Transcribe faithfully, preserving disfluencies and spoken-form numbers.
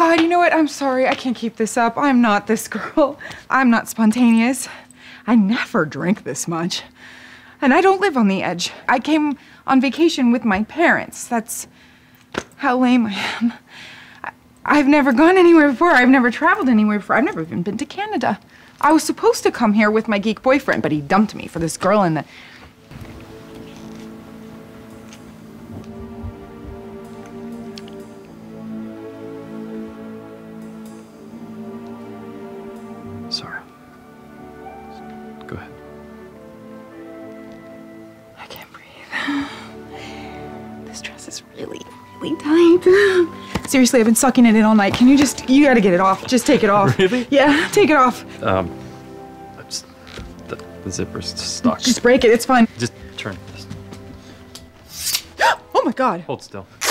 God, you know what? I'm sorry. I can't keep this up. I'm not this girl. I'm not spontaneous. I never drink this much. And I don't live on the edge. I came on vacation with my parents. That's how lame I am. I, I've never gone anywhere before. I've never traveled anywhere before. I've never even been to Canada. I was supposed to come here with my geek boyfriend, but he dumped me for this girl in the... Sorry. Go ahead. I can't breathe. This dress is really, really tight. Seriously, I've been sucking it in all night. Can you just, you gotta get it off. Just take it off. Really? Yeah, take it off. Um, I just, the, the zipper's stuck. Just break it, it's fine. Just turn this. Oh my God. Hold still.